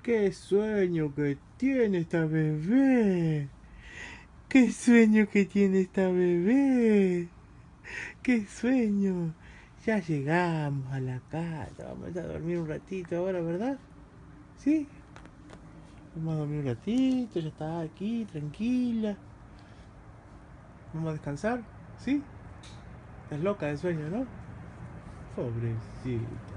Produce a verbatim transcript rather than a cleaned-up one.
Qué sueño que tiene esta bebé. Qué sueño que tiene esta bebé. Qué sueño. Ya llegamos a la casa. Vamos a dormir un ratito ahora, ¿verdad? ¿Sí? Vamos a dormir un ratito. Ya está aquí, tranquila. Vamos a descansar. ¿Sí? Estás loca de sueño, ¿no? Pobrecita.